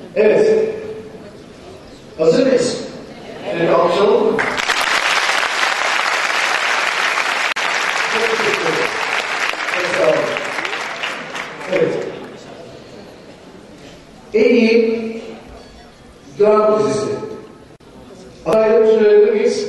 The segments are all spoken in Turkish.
Evet. Hazır mıyız? Evet, alçalım mı? Çok teşekkür ederim. Çok sağ olun. Evet. En iyi dram dizisi. Adayları söyleyebilir miyiz?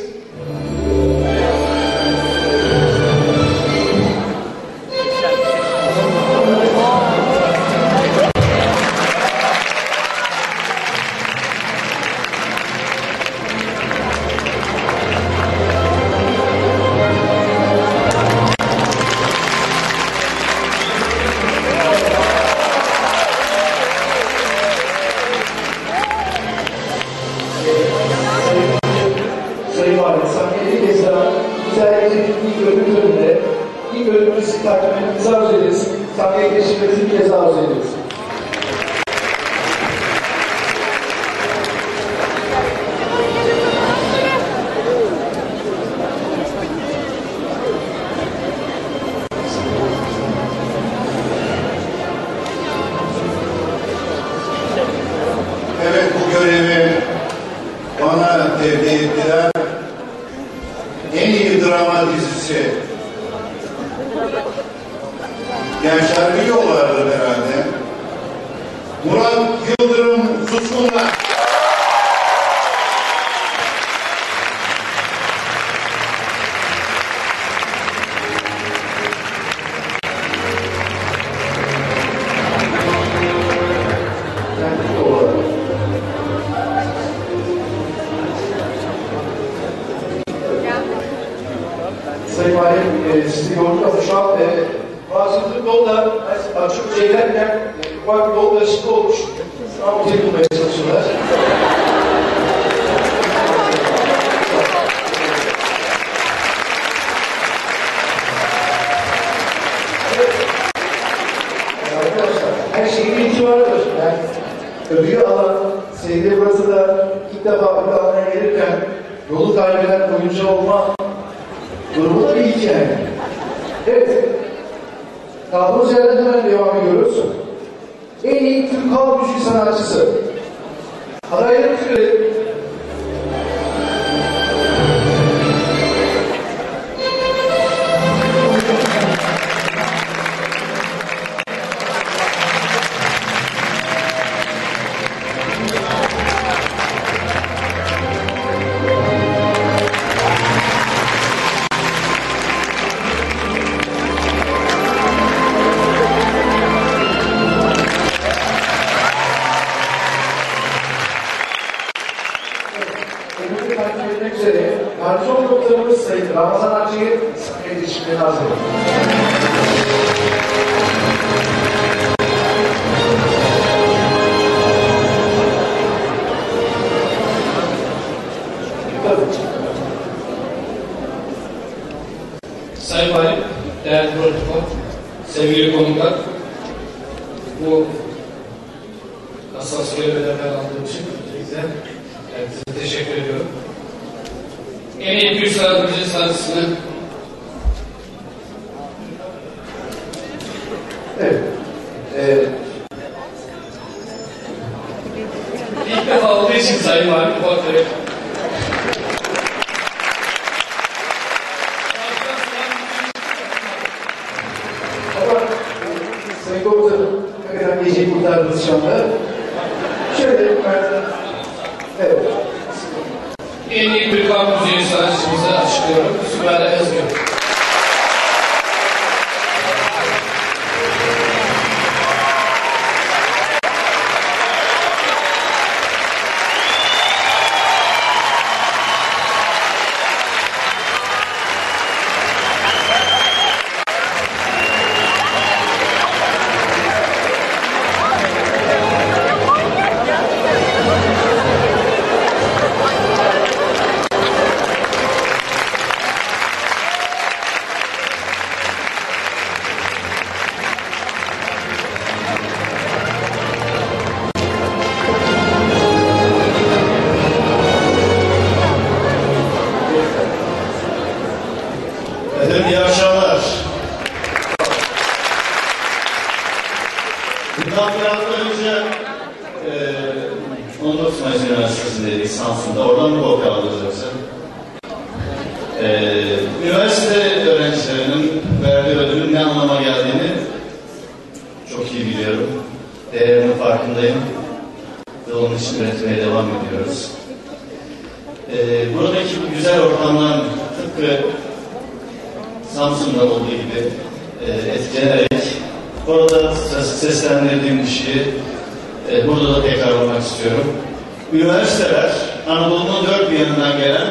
Takvimimizi arzu ederiz. Sahneye geçirmenizi bir kez arzu ederiz. Evet, bu görevi bana tevdi ettiler. En iyi drama dizisi. Gençler biliyorlardır herhalde. Murat Yıldırım Suskunlar. Sayın Valim, sizi gördük ama şu an bazı yolda açık şeylerken ufak yol karışıklığı olmuş. Şu an ortaya bulmaya çalışıyorlar. Evet. Arkadaşlar, her şeyin ilki vardır. Yani ödülü alan, sevgili burası da ilk defa bir alana gelirken yolu kaybeden oyuncu olma durumu da bir ilki yani. Evet. Kaldığımız yerden hemen devam ediyoruz. En iyi Türk halk müziği sanatçısı. Adayları görelim. Garson doktorumuz Sayın Ramazan Akçı'yı sahneye geçirmeye arz ediyorum. Sayın Valim, değerli protokol, sevgili konuklar, bu hassas görevlerden aldığım için herkese teşekkür ediyorum. En iyi Türk sanat müziği sanatçısını ilk defa olduğu için Sayın Valim bu hatırlayın. Ama Sayın Komutanım, hakikaten geceyi kurtardınız şu anda. Şöyle, evet. En iyi Türk halk müziği sanatçımızı açıklıyorum. Sümeyye Özgür. 19 Mayıs Üniversitesi'ndeydik Samsun'da. Oradan mı kopya aldınız yoksa? Üniversite öğrencilerinin verdiği ödülün ne anlama geldiğini çok iyi biliyorum. Değerinin farkındayım. Ve onun için üretmeye devam ediyoruz. Buradaki güzel ortamdan tıpkı Samsun'da olduğu gibi etkilenerek orada seslendirdiğim kişiyi burada da tekrarlamak istiyorum. Üniversiteler Anadolu'nun dört bir yanından gelen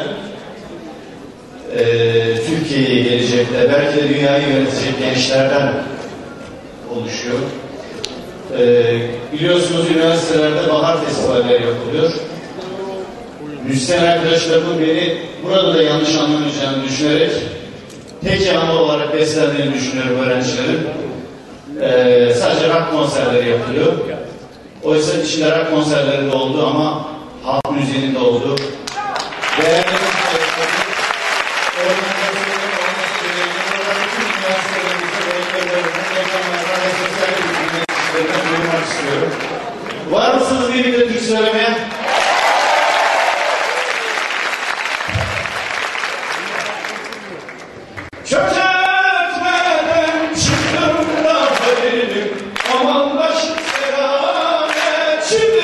Türkiye'ye gelecekler, belki de dünyayı yönetecek gençlerden oluşuyor. Biliyorsunuz üniversitelerde bahar festivalleri yapılıyor. Müzisyen arkadaşlarımın beni burada da yanlış anlamayacağını düşünerek tek yanlı olarak beslendiğini düşünüyorum öğrencilerin. Sadece rock konserleri yapılıyor. Oysa içinde rock konserlerinde olduğu ama halk müziğinin de olduğu değerli var mısınız birlikte Türk söylemeye? Çökertmeden çıktım da haberim, aman başım selamet şimdi.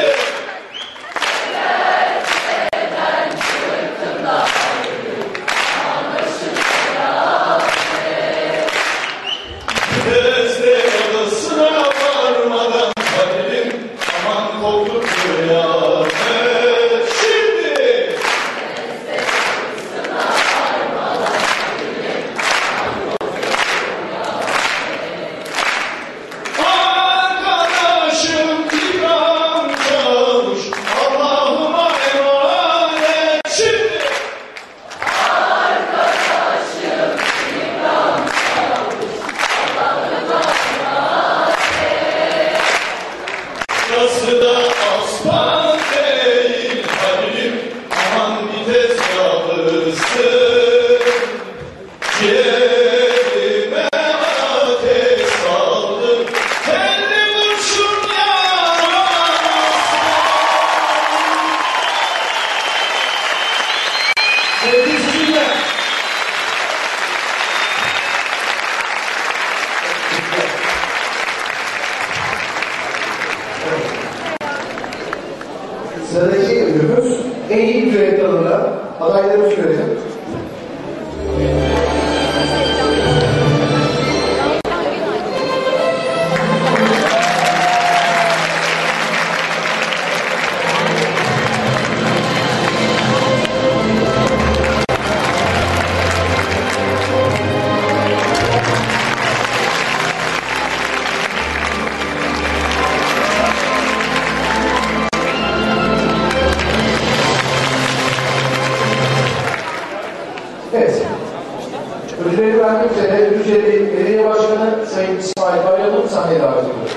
Çökertmeden çıktım da haberim, aman başım selamet. Gözde yalısına varmadan haberim, aman kokluk kıyamet şimdi. Arkadaşım İbrahim Çavuş, Allah'ıma emanet şimdi. Arkadaşım İbrahim Çavuş, Allah'ıma emanet. Burası da asfalt değil halim, aman vites yağlısı. Ciğerime ateş saldım, telli kurşun yağmasın. Sevgili seyirciler, Sıradaki ödülümüz en iyi düet dalında adaylarımızı görelim. Evet. Ödülleri vermek üzere Düzce'li Belediye Başkanı Sayın İsmail Bayram'ın sahneye davet ediyor.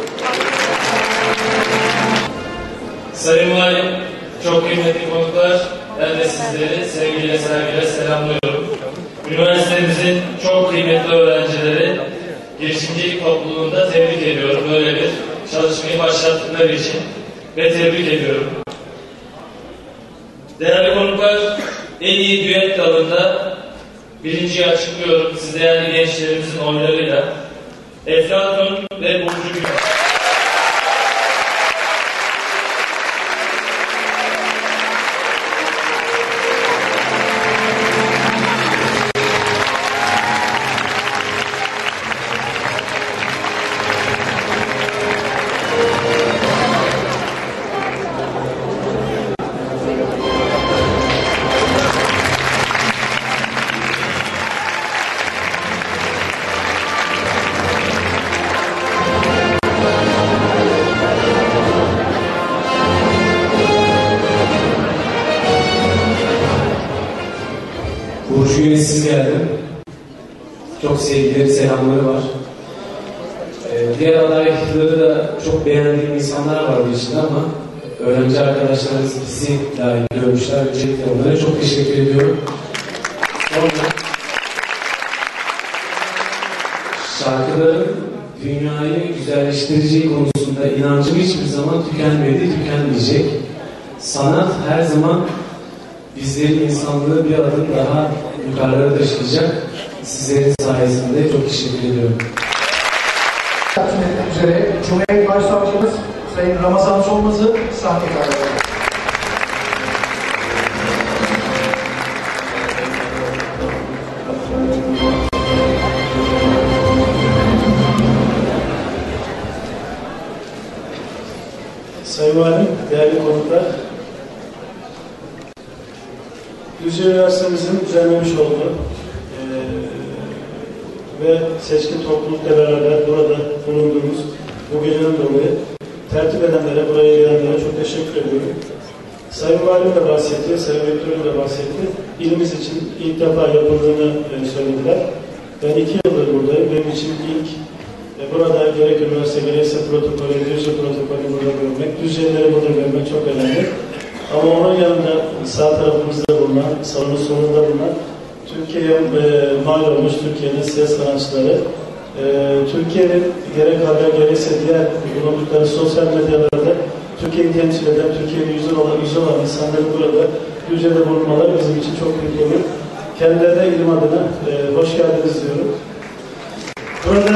Sayın Valim, çok kıymetli konuklar, ben de sizleri sevgiyle, saygıyla selamlıyorum. Üniversitemizin çok kıymetli öğrencileri girişimcilik topluluğunda tebrik ediyorum. Böyle bir çalışmayı başlattıkları için ve tebrik ediyorum. Değerli konuklar, en iyi düet dalında birinciyi açıklıyorum. Siz değerli gençlerimizin oylarıyla Eflatun ve Burcu Gül. Burcu Yönesiz geldim. Çok sevgileri, selamları var. Diğer adayları da çok beğendiğim insanlar var bu içinde ama öğrenci arkadaşlarımız bizi dahil görmüşler. Öncelikle onlara çok teşekkür ediyorum. Sonra şarkıların dünyayı güzelleştireceği konusunda inancım hiçbir zaman tükenmedi, tükenmeyecek. sanat her zaman bizleri, insanlığı bir adım daha yukarılara taşıyacak. Sizlerin sayesinde çok teşekkür ediyorum. Takdim etmek üzere Cumhuriyet Başsavcımız Sayın Ramazan Solmaz'ı sahneye davet ediyoruz. Sayın Valim, değerli konuklar, Düzce Üniversitemizin düzenlemiş olduğu ve seçkin toplulukla beraber burada bulunduğumuz bu geceden dolayı tertip edenlere, buraya gelenlere çok teşekkür ediyorum. Sayın Valim de bahsetti, Sayın Rektörüm de bahsetti. İlimiz için ilk defa yapıldığını söylediler. Ben 2 yıldır buradayım. Benim için ilk burada gerek üniversite gerekse protokolü, Düzce protokolü burada görmek, Düzce'leri burada görmek çok önemli. Ama onun yanında sağ tarafımızda bulunan, salonun sonunda bulunan Türkiye'ye mal olmuş Türkiye'nin ses sanatçıları, Türkiye'nin gerek haber gerekse diğer bulundukları sosyal medyalarda Türkiye'yi temsil eden, Türkiye'nin yüzü olan insanların burada Düzce'de bulunmaları bizim için çok büyük olur. Kendilerine ilim adına hoş geldiniz diyorum. Burada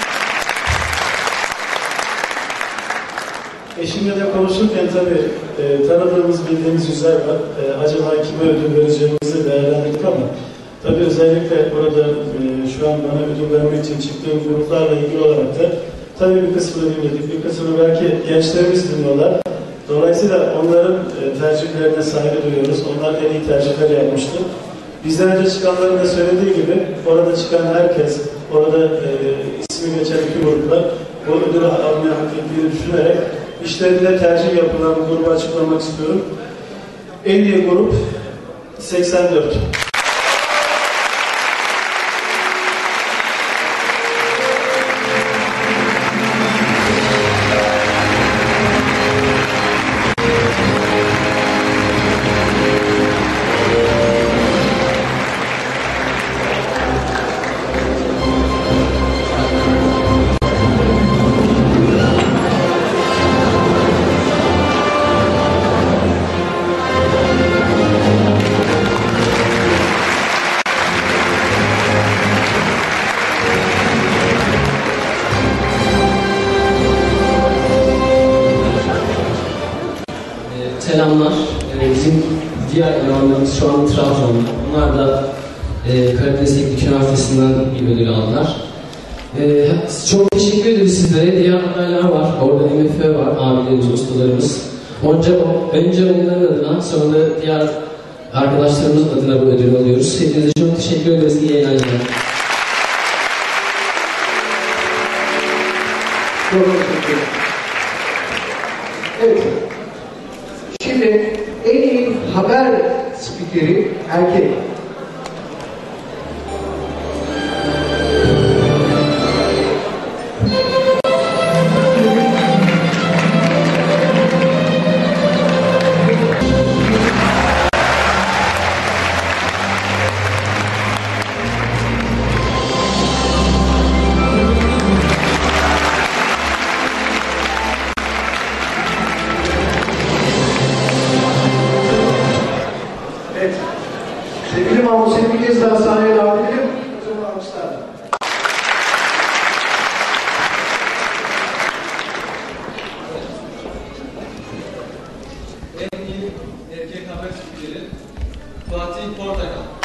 eşimle de konuşurken tabii tanıdığımız, bildiğimiz yüzler var. Acaba kime ödül vereceğimizi değerlendirdik ama tabii özellikle burada şu an bana ödül vermek için çıktığım gruplarla ilgili olarak da tabii bir kısmını dinledik, bir kısmını belki gençlerimiz dinliyorlar. Dolayısıyla onların tercihlerine saygı duyuyoruz. Onlar en iyi tercihler yapmıştı. Bizden önce çıkanların da söylediği gibi orada çıkan herkes, orada ismi geçen iki gruplar bu ödülü almaya hak ettiğini düşünerek işlerinde tercih yapılan bu grubu açıklamak istiyorum. En iyi grup 84. Selamlar. Bizim diğer elemanlarımız şu an Trabzon'da. Bunlar da Karadeniz Teknik Üniversitesi'nden bir ödül aldılar. Çok teşekkür ederiz sizlere. Diğer adaylar var. Orada MFÖ var. Abilerimiz, ustalarımız. Önce onların adına, sonra da diğer arkadaşlarımızın adına bu ödülü alıyoruz. Hepinize çok teşekkür ederiz. İyi eğlenceler. Çok teşekkür ederim. Evet. Şimdi en iyi haber spikeri erkek. Evet. Sevgili Mahmut, seni bir kez daha sahneye davet edelim. Sonra almışlar. En iyi erkek haber spikeri Fatih Portakal.